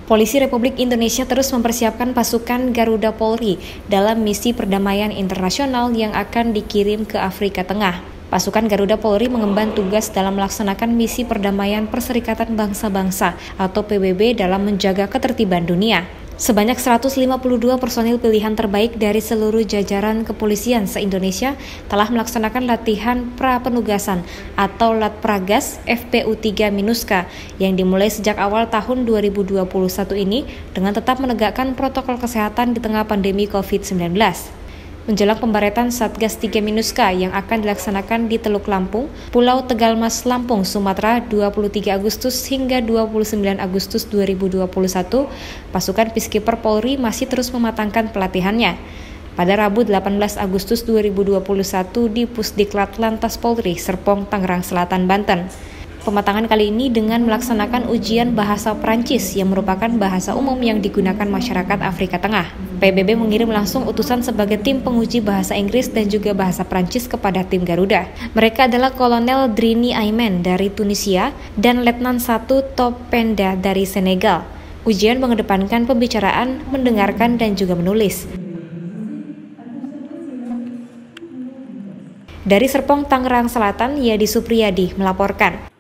Polisi Republik Indonesia terus mempersiapkan pasukan Garuda Polri dalam misi perdamaian internasional yang akan dikirim ke Afrika Tengah. Pasukan Garuda Polri mengemban tugas dalam melaksanakan misi perdamaian Perserikatan Bangsa-Bangsa atau PBB dalam menjaga ketertiban dunia. Sebanyak 152 personil pilihan terbaik dari seluruh jajaran kepolisian se-Indonesia telah melaksanakan latihan pra-penugasan atau Latpragas FPU-3 MINUSCA yang dimulai sejak awal tahun 2021 ini dengan tetap menegakkan protokol kesehatan di tengah pandemi COVID-19. Menjelang pembaretan Satgas 3 MINUSCA yang akan dilaksanakan di Teluk Lampung, Pulau Tegalmas, Lampung, Sumatera 23 Agustus hingga 29 Agustus 2021, pasukan Peacekeeper Polri masih terus mematangkan pelatihannya. Pada Rabu 18 Agustus 2021 di Pusdiklat Lantas Polri, Serpong, Tangerang Selatan, Banten. Pematangan kali ini dengan melaksanakan ujian bahasa Prancis yang merupakan bahasa umum yang digunakan masyarakat Afrika Tengah. PBB mengirim langsung utusan sebagai tim penguji bahasa Inggris dan juga bahasa Prancis kepada tim Garuda. Mereka adalah Kolonel Drini Aymen dari Tunisia dan Letnan 1 Topenda dari Senegal. Ujian mengedepankan pembicaraan, mendengarkan, dan juga menulis. Dari Serpong, Tangerang Selatan, Yadi Supriyadi melaporkan.